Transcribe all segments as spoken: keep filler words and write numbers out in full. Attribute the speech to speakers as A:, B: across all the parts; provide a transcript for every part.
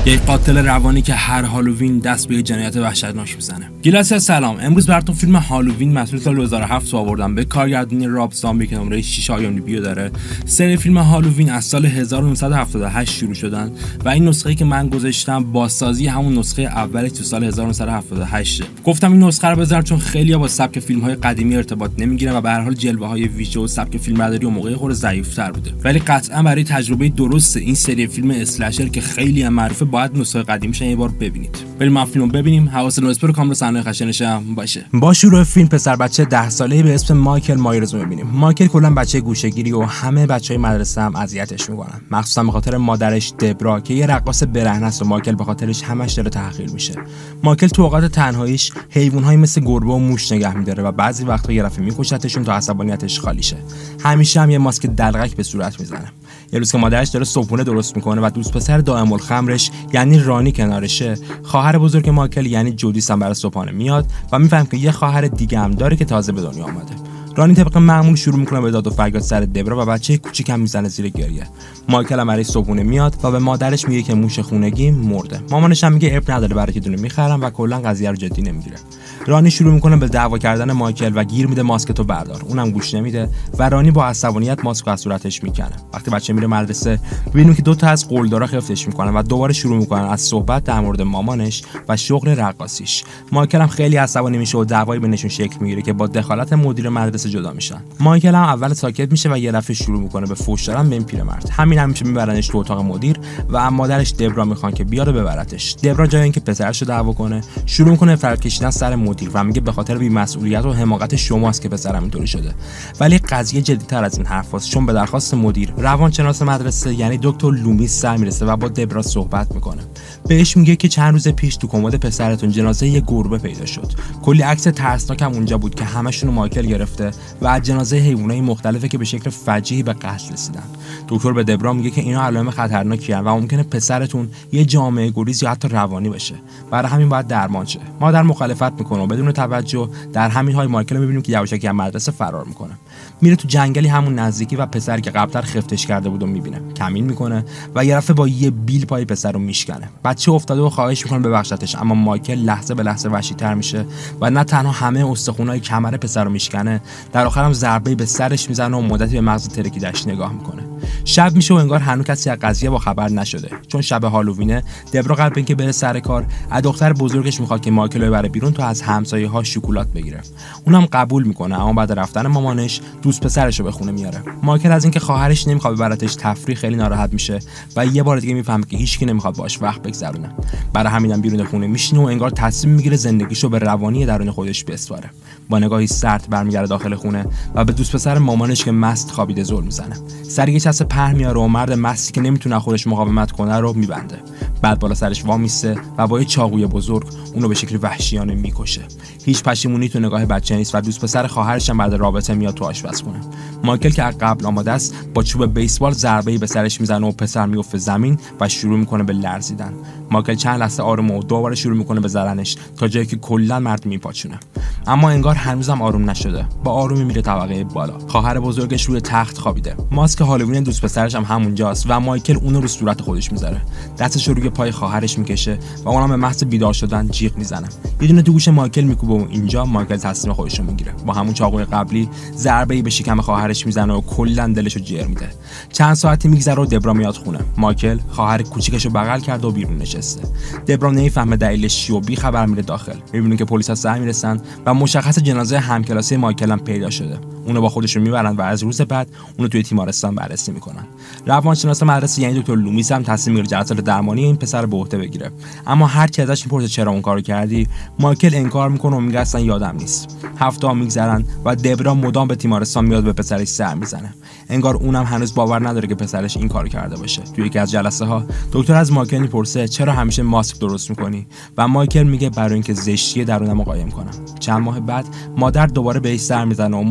A: یک قاتل روانی که هر هالووین دست به جنایت وحشتناک میزنه. گیلاسی سلام، امروز براتون فیلم هالووین محصول سال دو هزار و هفت آوردم به کارگردانی راب زامبی که نمره شش آی ام دی بی داره. سری فیلم هالووین از سال هزار و نهصد و هفتاد و هشت شروع شدن و این نسخه‌ای که من گذاشتم بازسازی همون نسخه اولش تو سال هزار و نهصد و هفتاد و هشت. گفتم این نسخه رو بذارم چون خیلی‌ها با سبک فیلم‌های قدیمی ارتباط نمیگیرن و به هر حال جلوه‌های ویژه و سبک فیلمبرداری اون موقع خورده ضعیف‌تر بوده. ولی قطعاً برای تجربه درست این سری فیلم اسلشر که خیلی هم معروفه باید نسخه قدیمیش یه بار ببینید. بریم ما فیلمو ببینیم. حواستون اسپر کامل صحنه خشنش هم باشه. با شروع فیلم پسر بچه ده ساله‌ای به اسم مایکل مایرز رو می‌بینیم. مایکل کلاً بچه گوشه‌گیری و همه بچه‌های مدرسه هم اذیتش می‌کنن. مخصوصاً به خاطر مادرش دبرا که یه رقاص برهنه است و مایکل به خاطرش همش داره تحقیر میشه. مایکل تو اوقات تنهاییش حیوان‌هایی مثل گربه و موش نگه می‌داره و بعضی وقتا یه دفعه می‌کشتشون تا عصبانیتش خالی شه. همیشه هم یه ماسک دلغک به صورت میزنه. یه روز که مادرش داره صبحونه درست میکنه و دوست پسر دائم الخمرش یعنی رانی کنارشه، خواهر بزرگ مایکل یعنی جودیس هم برای صبحانه میاد و میفهمه که یه خواهر دیگه هم داره که تازه به دنیا اومده. رانی طبق معمول شروع میکنه به داد و فریاد سر دبرا و بچه کوچیکم میزنه زیر گریه. مایکل هم برای صبحونه میاد و به مادرش میگه که موش خونگی مرده. مامانش هم میگه اب نداره برای که دونه میخرم و کلا قضیه رو جدی نمیگیره. رانی شروع میکنه به دعوا کردن مایکل و گیر میده ماسک تو بردار. اونم گوش نمیده و رانی با عصبانیت ماسک از صورتش میکنه. وقتی بچه میره مدرسه میبینیم که دو تا از قلدرا خفتش میکنن و دوباره شروع میکنن از صحبت در مورد مامانش و شغل رقاصیش. مایکل هم خیلی عصبانی میشه و دعوایی بینشون شکل میگیره که با دخالت مدیر مدرسه جدا میشن. مایکل هم اول ساکت میشه و یه دفعه شروع میکنه به فحش دادن به این پیرمرد. همین همیشه میبرنش تو اتاق مدیر و مادرش دبرا میخوان که بیاره ببرتش. دبرا جای اینکه پسرش رو دعوا کنه شروع میکنه فرد کشیدن سر مدیر و میگه به خاطر بی‌مسئولیت و حماقت شماست که پسرم اینطوری شده. ولی قضیه جدی‌تر از این حرفاست، چون به درخواست مدیر روانشناس مدرسه یعنی دکتر لومیس سر میرسه و با دبرا صحبت میکنه. بهش میگه که چند روز پیش تو کمد پسرتون جنازه یه گربه پیدا شد. کلی عکس ترسناک هم اونجا بود که همشون رو مایکل گرفته و از جنازه حیوانات مختلفی که به شکل فجیعی به قتل رسیدن. دکتر به دبرا میگه که اینا علائم خطرناکی هستن و ممکنه پسرتون یه جامعه گریز یا حتی روانی بشه. برای همین باید درمان شه. مادر مخالفت میکنه و بدون توجه در همین حال مایکل رو میبینیم که یواشکی از مدرسه فرار میکنه. میره تو جنگلی همون نزدیکی و پسری که قبلا خفتش کرده بود و میبینه. کمین میکنه و یه دفعه با یه بیل پای پسر رو میشکنه. بچه افتاده و خواهش میکنه ببخشتش، اما مایکل لحظه به لحظه وحشی‌تر میشه و نه تنها همه استخونای کمر پسر رو میشکنه، در آخر هم ضربه‌ای به سرش میزنه و مدتی به مغز ترکیدش نگاه میکنه. شب میشه و انگار هنوز کسی از قضیه با خبر نشده. چون شب هالووینه، دبرا قبل اینکه بره سر کار از دختر بزرگش میخواد که مایکل رو ببره بیرون تا از همسایه‌ها شکلات بگیره. اونم قبول میکنه، اما بعد رفتن مامانش دوست پسرش رو به خونه میاره. مایکل از اینکه خواهرش نمیخواد ببرتش تفریح خیلی ناراحت میشه و یه بار دیگه میفهمه که هیچکی نمیخواد باهاش وقت بگذرونه. برای همینم بیرون خونه میشینه و انگار تصمیم میگیره زندگیشو به روانی درون خودش بسپاره. با نگاهی سرد برمیگرده داخل خونه و به دوست پسر مامانش که مست خوابیده زل میزنه. سر یه چسب پهن میاره و مرد مستی که نمیتونه خودش مقاومت کنه رو میبنده. بعد بالا سرش وامیسته و با یه چاقوی بزرگ اونو به شکل وحشیانه میکشه. هیچ پشیمونی تو نگاه بچه نیست و دوست پسر خواهرش هم بعد رابطه میاد تو آشپزخونه. مایکل که از قبل آماده است با چوب بیسبال ضربه‌ای به سرش میزنه و پسر میفته زمین و شروع میکنه به لرزیدن. مایکل چند لحظه آرومه و دوباره شروع میکنه به زدنش تا جایی که کلا مرد میپاچونه. اما انگار هنوزم آروم نشده. با آرومی میره طبقه بالا. خواهر بزرگش روی تخت خوابیده. ماسک هالووین دوست پسرش هم همونجاست و مایکل اونو رو صورت خودش میذاره. دستش رو روی پای خواهرش میکشه و اونم به محض بیدار شدن جیغ میزنه. یه دونه تو گوش مایکل میکوبه و اینجا مایکل تصمیم خودش رو میگیره. با همون چاقوی قبلی ضربه‌ای به شکم خواهرش میزنه و کلا دلش رو جر میده. چند ساعتی میگذره و دبرا میاد خونه. مایکل خواهر کوچیکش رو بغل کرده و بیرون نشسته. دبرا نمیفهمه دلیلش چیه و بی خبر میره داخل. میبینه که پلیسا سر میرسن و مشخص جنازه همکلاسی مایکل هم پیدا شده. اونو با خودشون میبرن و از روز بعد اونو توی تیمارستان بررسی میکنن. روانشناس مدرسه یعنی دکتر لومیس هم تصمیم میگیره جلسات درمانی این پسر رو به عهده بگیره. اما هر کی ازش میپرسه چرا اون کارو کردی، مایکل انکار میکنه و میگه اصلا یادم نیست. هفته ها میگذرن و دبرا مدام به تیمارستان میاد به پسرش سر میزنه. انگار اونم هنوز باور نداره که پسرش این کارو کرده باشه. توی یکی از جلسه ها دکتر از مایکل میپرسه چرا همیشه ماسک درست میکنی و مایکل میگه برای اینکه زشتی درونمو قایم کنم. چند ماه بعد مادر دوباره بهش سر میزنه و مایکل از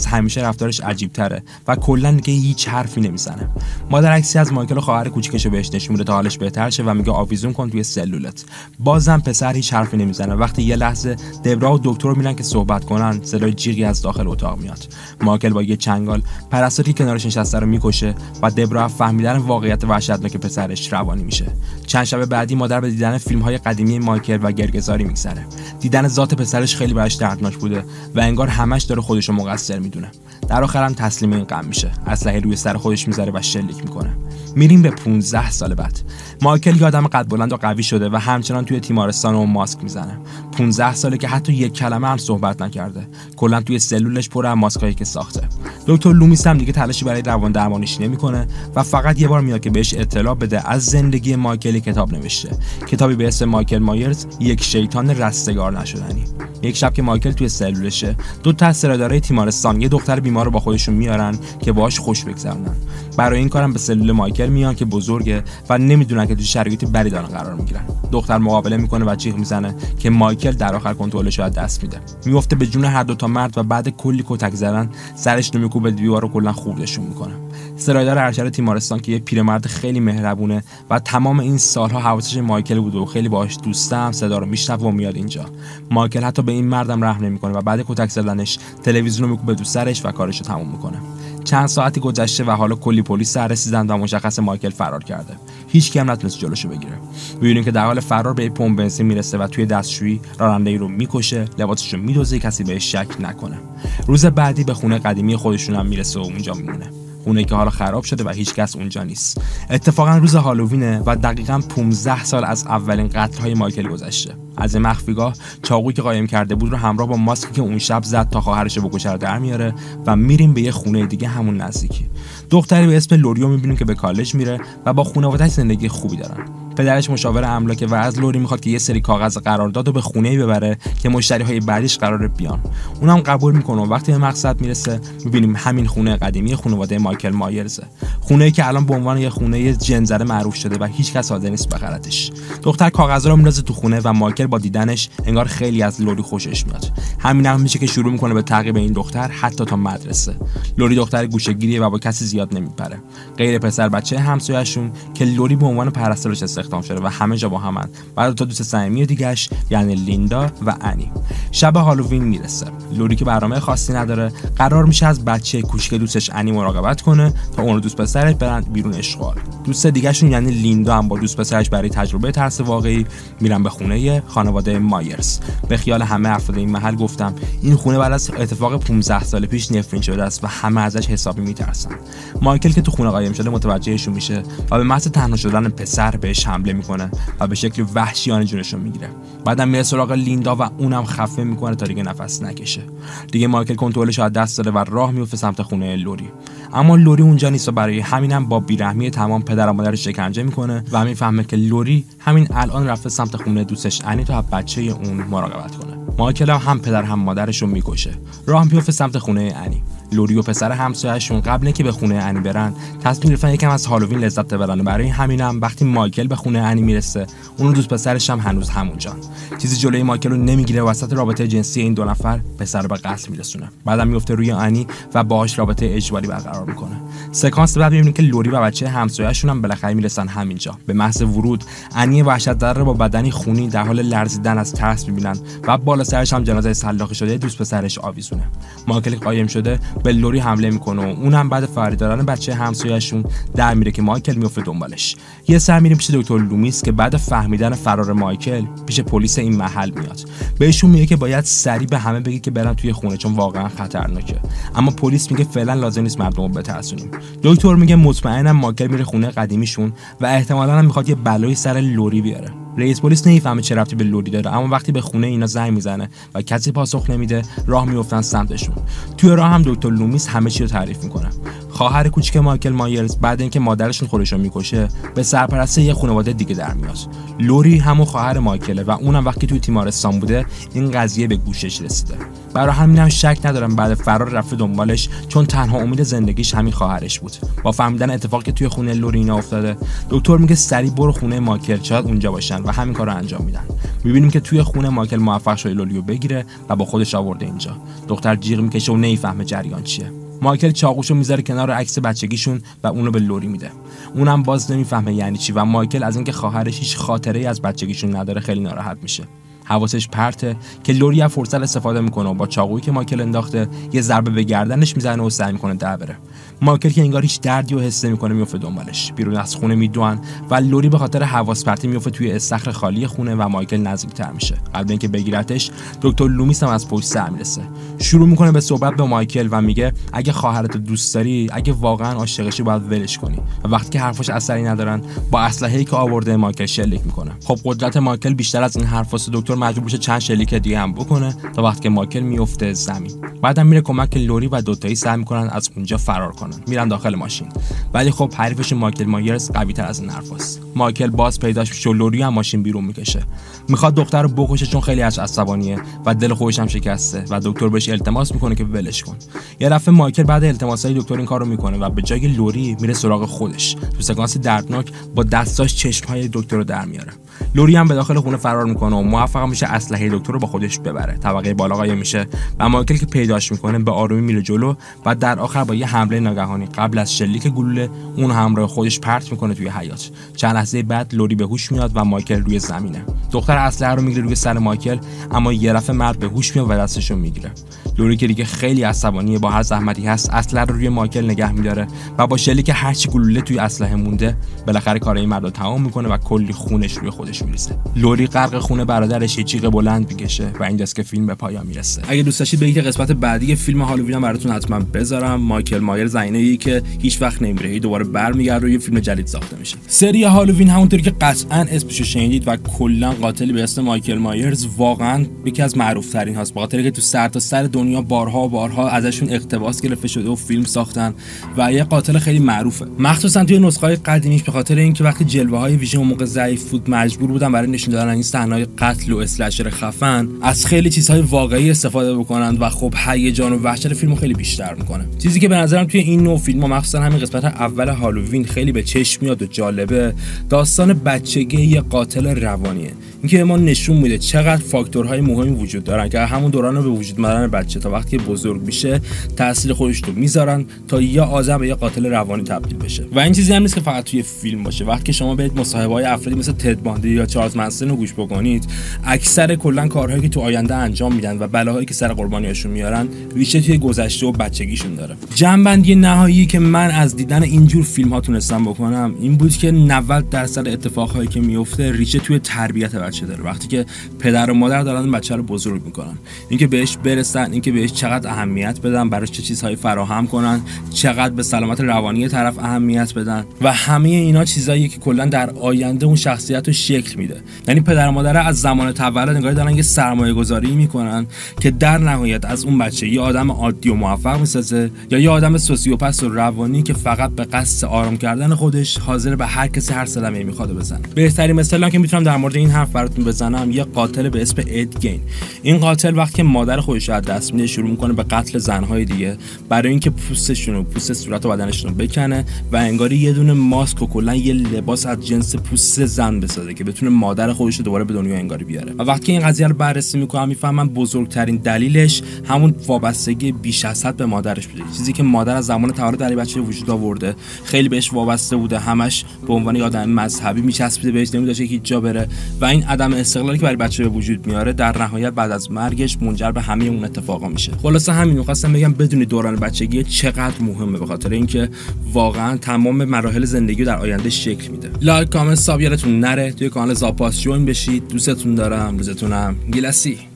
A: همیشه رفتارش عجیب تره و کلا دیگه هیچ حرفی نمیزنه. مادر عکسی از مایکل و خواهر کوچیکشو بهش نشون میده تا حالش بهتر شه و میگه آویزون کن توی سلولت. بازم پسر هیچ حرفی نمیزنه. وقتی یه لحظه دبرا و دکتر میرن که صحبت کنن، صدای جیغی از داخل اتاق میاد. مایکل با یه چنگال پرستاری که کنارش نشسته رو میکشه و دبرا فهمیدن واقعیت وحشتناک پسرش روانی میشه. چند شب بعدی مادر به دیدن فیلم‌های قدیمی مایکل و گرگزاری میگذره. دیدن ذات پسرش خیلی براش دردناک بوده و انگار همش داره خودشو مقصر میدونه. در آخر هم تسلیم این غم میشه. اسلحه روی سر خودش میذاره و شلیک میکنه. میریم به پانزده سال بعد. مایکل یه آدم قد بلند و قوی شده و همچنان توی تیمارستان و ماسک میزنه. پانزده ساله که حتی یک کلمه هم صحبت نکرده. کلا توی سلولش پر از ماسکایی که ساخته. دکتر لومیس هم دیگه تلاشی برای روان درمانیش نمیکنه و فقط یه بار میاد که بهش اطلاع بده از زندگی مایکل کتاب نوشته. کتابی به اسم مایکل مایرز، یک شیطان رستگار نشدنی. یک شب که مایکل توی سلولشه، دو تا از سرادارای تیمارستان یه دختر بیمار رو با خودشون میارن که باهاش خوش بگذرونن. برای این کارم به سلول مایکل میان که بزرگه و نمیدونن که تو شرایط بدی دارن قرار میگیرن. دختر مقابله میکنه و جیغ میزنه که مایکل در آخر کنترلش رو از دست میده. میفته به جون هر دو تا مرد و بعد کلی کتک زدن سرش رو میکوبه دیوار رو کلا خوردشون میکنه. سرایدار ارشد تیمارستان که یه پیرمرد خیلی مهربونه و تمام این سالها حواسش مایکل بوده و خیلی باهاش دوستم، صدا رو میشنوه و میاد اینجا. مایکل حتی به این مردم رحم نمیکنه و بعد کتک زدنش تلویزیون رو میکوبه تو سرش و کارش رو تموم میکنه. چند ساعتی گذشته و حالا کلی پلیس سر رسیدن و مشخص مایکل فرار کرده. هیچ کی هم نتونست جلوشو بگیره. میبینیم که در حال فرار به پمپ بنزین میرسه و توی دستشویی راننده‌ای رو میکشه، لباسش رو میدوزه کسی بهش شک نکنه. روز بعدی به خونه قدیمی خودشون هم میرسه و اونجا میمونه. خونه‌ای که حالا خراب شده و هیچ کس اونجا نیست. اتفاقا روز هالووینه و دقیقاً پانزده سال از اولین قتل‌های مایکل گذشته. از این مخفیگاه چاقویی که قایم کرده بود رو همراه با ماسکی که اون شب زد تا خواهرش رو بکشه در میاره و میریم به یه خونه دیگه همون نزدیکی. دختری به اسم لوریو میبینیم که به کالج میره و با خانواده‌اش زندگی خوبی دارن. پدرش مشاور املاکه و از لوری میخواد که یه سری کاغذ قرارداد رو به خونه‌ای ببره که مشتریهای بعدیش قراره بیان. اونم قبول میکنه و وقتی به مقصد میرسه میبینیم همین خونه قدیمی خانواده مایکل مایرزه. خونه‌ای که الان به عنوان یه خونه جن‌زده معروف شده و هیچ کس حاضر نیست بخرتش. دختر کاغذا رو میندازه تو خونه و مایکل با دیدنش انگار خیلی از لوری خوشش میاد. همین هم میشه که شروع میکنه به تعقیب این دختر حتی تا مدرسه. لوری دختر گوشه‌گیریه و با کسی زیاد نمیپره. غیر پسر بچه همسایه‌شون که لوری به عنوان پرستارش استخدام شده و همه جا با همن. بعد تا دوست صمیمی دیگه‌اش یعنی لیندا و انی. شب هالووین میرسه. لوری که برنامه خاصی نداره، قرار میشه از بچه کوچیک دوستش انی مراقبت کنه تا اون رو دوست پسرش برن بیرون اشغال. دوست دیگه‌شون یعنی لیندا هم با دوست پسرش برای تجربه ترس واقعی میرن به خونه خانواده مایرز. به خیال همه افراد این محل گفتم این خونه بعد از اتفاق پانزده سال پیش نفرین شده است و همه ازش حسابی میترسن. مایکل که تو خونه قایم شده متوجهشون میشه و به محض تنها شدن پسر بهش حمله میکنه و به شکلی وحشیانه جونشو میگیره. بعدم میره سراغ لیندا و اونم خفه میکنه تا دیگه نفس نکشه. دیگه مایکل کنترلش از دست داده و راه میفته سمت خونه لوری. اما لوری اونجا نیست و برای همینم با بیرحمی تمام پدر و مادرش شکنجه میکنه و میفهمه که لوری همین الان رفته سمت خونه دوستش انی تا بچه اون مراقبت کنه. مایکل هم پدر هم مادرش رو میکشه. راه میفته سمت خونه انی. لوری و پسر همسایه‌شون قبل اینکه به خونه انی برن تصمیم گرفتن یکم از هالووین لذت ببرن. برای همینم وقتی مایکل به خونه انی میرسه اون دوست پسرش هم هنوز همونجان. چیزی جلوی مایکل رو نمیگیره و وسط رابطه جنسی این دو نفر پسر رو به قتل میرسونه. بعدم میفته روی انی و باهاش رابطه اجباری برقرار میکنه. سکانس بعد میبینیم که لوری و بچه همسایه‌شون هم بالاخره میرسن همینجا. به محض ورود انی وحشت‌زده رو با بدنی خونی در حال لرزیدن از ترس میبینن و بالا سرش هم جنازه سلاخی شده دوست پسرش آویزونه. مایکل قایم شده به لوری حمله میکنه و اونم بعد فراری دادن بچه همسایه‌شون در میره که مایکل میفته دنبالش. یه سر میریم پیش دکتر لومیس که بعد فهمیدن فرار مایکل پیش پلیس این محل میاد. بهشون میگه که باید سریع به همه بگی که برن توی خونه چون واقعا خطرناکه. اما پلیس میگه فعلا لازم نیست مردم رو بترسونیم. دکتر میگه مطمئنم مایکل میره خونه قدیمیشون و احتمالاً هم میخواد یه بلایی سر لوری بیاره. رئیس پلیس نمیفهمه چه ربطی به لوری داره، اما وقتی به خونه اینا زنگ میزنه و کسی پاسخ نمیده راه میافتن سمتشون. توی راه هم دکتر لومیس همه چی رو تعریف میکنه. خواهر کوچیک مایکل مایرز بعد اینکه مادرشون خودشو میکشه به سرپرستی یه خانواده دیگه در میاد. لوری همون خواهر مایکله و اونم وقتی توی تیمارستان بوده این قضیه به گوشش رسیده. برای همینم شک ندارم بعد فرار رفته دنبالش، چون تنها امید زندگیش همین خواهرش بود. با فهمیدن اتفاقی که توی خونه لوری اینا افتاده، دکتر میگه سریع برو خونه مایکل، شاید اونجا باشن و همین کارو انجام میدن. میبینیم که توی خونه مایکل موفق شده لوریو بگیره و با خودش آورده اینجا. دختر جیغ میکشه و نمیفهمه جریان چیه. مایکل چاقوشو میذاره کنار عکس بچگیشون و اونو به لوری میده. اونم باز نمیفهمه یعنی چی و مایکل از اینکه خواهرش هیچ خاطره‌ای از بچگیشون نداره خیلی ناراحت میشه. حواسش پرته که لوری از فرصت استفاده میکنه و با چاقویی که مایکل انداخته یه ضربه به گردنش میزنه و سعی میکنه در بره. مایکل که انگار هیچ دردی و حس نمیکنه میفته دنبالش. بیرون از خونه میدوئن و لوری به خاطر حواس پرتی میفته توی استخر خالی خونه و مایکل نزدیکتر میشه. قبل اینکه بگیرتش دکتر لومیس هم از پشت سر میرسه. شروع میکنه به صحبت به مایکل و میگه اگه خواهرت رو دوست داری، اگه واقعا عاشقشی باید ولش کنی. و وقتی که حرفاش اثری ندارن با اسلحه‌ای که آورده مایکل شلیک میکنه. خب قدرت مایکل بیشتر از این حرفاست. دکتر مجبور میشه چند شلیک دیگه هم بکنه تا وقتی که مایکل میفته زمین. بعدم میره کمک لوری و دوتایی سعی میکنن از اونجا فرار کنن. میرن داخل ماشین. ولی خب حریفش مایکل مایرز قوی تر از این حرفاست. مایکل باز پیداش میشه و لوری هم ماشین بیرون میکشه. میخواد دختر رو بکشه چون خیلی ازش عصبانیه و دل خودش هم شکسته و دکتر بهش التماس میکنه که ولش کن. یه دفعه مایکل بعد التماسای دکتر این کارو میکنه و به جای لوری میره سراغ خودش. تو سکانس دردناک با دستاش چشمهای دکتر رو در میاره. لوری هم به داخل خونه فرار میکنه و موفق میشه اسلحه دکتر رو با خودش ببره. طبقه بالا قایم میشه و مایکل که پیداش میکنه به آرومی میره جلو و در آخر با یه حمله ناگهانی قبل از شلیک گلوله اون همراه خودش پرت میکنه توی حیاط. چند لحظه بعد لوری به هوش میاد و مایکل روی زمینه. دختر اسلحه رو میگیره روی سر مایکل، اما یه دفعه مرد به هوش میاد و دستشو میگیره. لوری که دیگه خیلی عصبانیه با هر زحمتی هست اسلحه رو روی مایکل نگه میداره و با شلیک هر چی گلوله توی اسلحه مونده بالاخره کار این مرد رو تمام میکنه و کلی خونش روی خودش میریزه. لوری غرق خون برادرش یه جیغ بلند میکشه و اینجاست که فیلم به پایان میرسه. اگه دوست داشتید بگید قسمت بعدی فیلم هالووین براتون حتما بذارم. مایکل مایرز زینه‌ای که هیچ وقت نمیره، دوباره برمیگرده و یه فیلم جدید ساخته میشه. سری هالووین همونطوری که قطعاً اسمشو شنیدید و کلا قاتلی به اسم مایکل مایرز واقعاً یکی از معروف ترین هاست، به خاطر که تو سر تا سر دنیا بارها و بارها ازشون اقتباس گرفته شده و فیلم ساختن و یه قاتل خیلی معروفه، مخصوصا توی نسخه‌های قدیمیش، به خاطر اینکه وقتی جلوه‌های ویژن اون موقع ضعیف بود مجبور بودن برای نشون دادن این صحنه‌های قتل و اسلشر خفن از خیلی چیزهای واقعی استفاده بکنن و خب هیجان و وحشت فیلمو خیلی بیشتر میکنه. چیزی که به نظرم توی این نوع فیلم‌ها مخصوصا همین قسمت اول هالووین خیلی به چشم میاد و جالبه، داستان بچگی یه قاتل روانیه. اینکه ما نشون میده چقدر فاکتورهای مهمی وجود دارن که همون دوران به وجود اومدن بچه تا وقتی بزرگ میشه تاثیر خودش رو میذارن تا یا آدم به یه قاتل روانی تبدیل بشه. و این چیزی هم نیست که فقط توی فیلم باشه. وقتی شما برید مصاحبه‌های افرادی مثل تد باندی یا چارلز منسون رو گوش بکنید، اکثر کلا کارهایی که تو آینده انجام میدن و بلاهایی که سر قربانیاشون میارن ریشه توی گذشته و بچگیشون داره. جنبندی نهایی که من از دیدن اینجور فیلم ها تونستم بکنم این بود که نود درصد اتفاقهایی که میفته ریشه توی تربیت بچه داره. وقتی که پدر و مادر دارن بچه رو بزرگ میکنن، اینکه بهش برسن، اینکه بهش چقدر اهمیت بدن، براش چه چیزهایی فراهم کنن، چقدر به سلامت روانی طرف اهمیت بدن و همه اینا چیزاییه که کلا در آینده اون شخصیت رو شکل میده. یعنی پدر و مادر از زمان تولد نگاه دارن یه سرمایه گذاری میکنن که در نهایت از اون بچه یه آدم عادی و موفق میسازه یا یه آدم سوسیوپت و روانی که فقط به قصد آرام کردن خودش حاضر به هر کسی هر صدمه‌ای میخواد بزنه. بهترین مثالی که میتونم در مورد این حرف براتون بزنم یه قاتل به اسم اد گین. این قاتل وقتی که مادر خودش رو از دست میده شروع میکنه به قتل زنهای دیگه برای اینکه پوستشون و پوست صورت و بدنشون رو بکنه و انگاری یه دونه ماسک و کلا یه لباس از جنس پوست زن بسازه که بتونه مادر خودش رو دوباره به دنیا انگاری بیاره. و وقتی این قضیه رو بررسی میکنم میفهمم بزرگترین دلیلش همون وابستگی بیش از حد به مادرش بوده. چیزی که مادر از زمان تولد در بچه وجود آورده، خیلی بهش وابسته بوده، همش به عنوان یه آدم مذهبی میچسبیده بهش، نمیذاشه هیچ جا بره و این عدم استقلالی که برای بچه به وجود میاره در نهایت بعد از مرگش منجر به همه اون اتفاقا میشه. خلاصه همین خواستم بگم بدون دوران بچگی چقدر مهمه، به خاطر اینکه واقعا تمام مراحل زندگی در آینده شکل میده. لایک، کامنت، ساب یادتون نره. توی کانال زاپاس جوین بشید. دوستتون دارم. روزتونم گیلسی.